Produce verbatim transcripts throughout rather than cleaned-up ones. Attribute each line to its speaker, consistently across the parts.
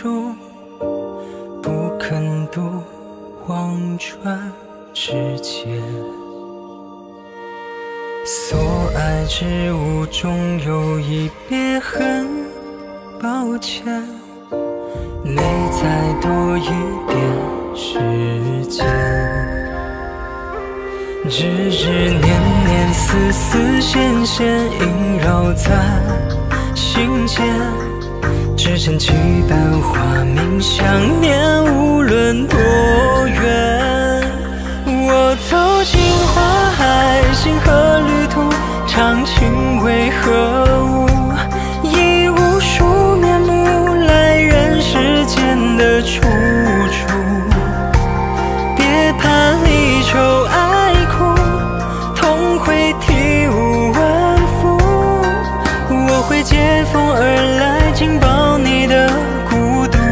Speaker 1: 中，不肯渡黄船之间。所爱之物终有一别痕，抱歉，没再多一点时间。日日年年丝丝线线萦绕在心间，只剩几瓣花明想念，无论多远。我走进花海，星河旅途，长情为何物？以无数面目来人世间的处处。别怕离愁爱苦，痛会体无完肤。我会借风而来，紧抱你的孤独。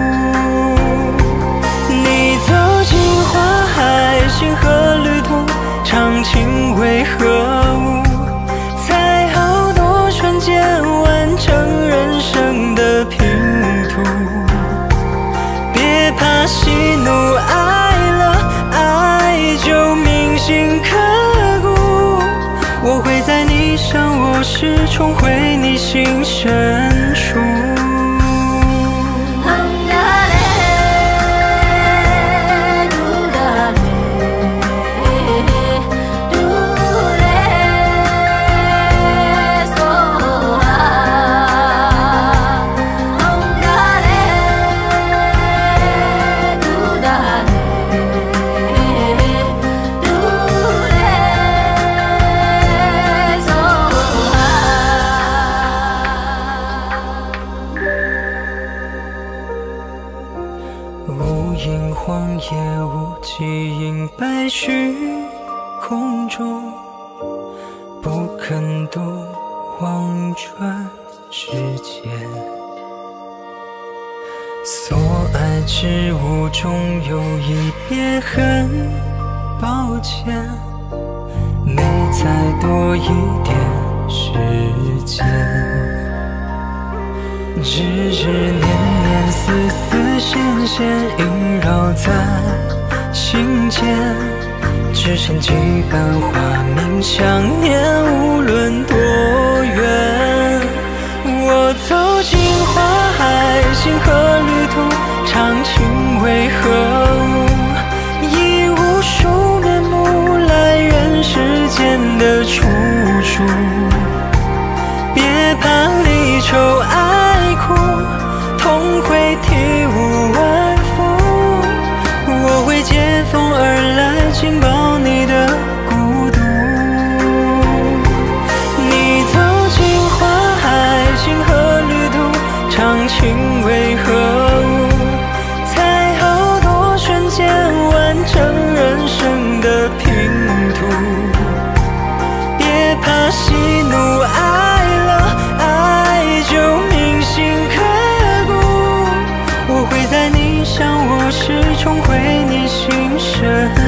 Speaker 1: 你走进花海，星河旅途，长情为何物？才好多瞬间完成人生的拼图。别怕喜怒哀乐，爱就铭心刻骨。我会在你想我时重回你心深处。无垠荒野，无际影，白虚空中，不肯渡黄船之间。所爱之物终有一别痕，抱歉，没再多一点时间。日日年年丝丝线线萦绕在心间，只剩几瓣花明想念，无论多远。我走进花海，星河旅途，长情为何物？以无数面目来人世间的处处。别怕离愁爱苦，痛会体无完肤。我会借风而来，紧抱你的孤独。你走进花海，星河旅途，长情为何物？才好多瞬间完成人生的拼图。别怕喜怒哀乐，爱就铭心刻骨。我会在你想我时重回你心深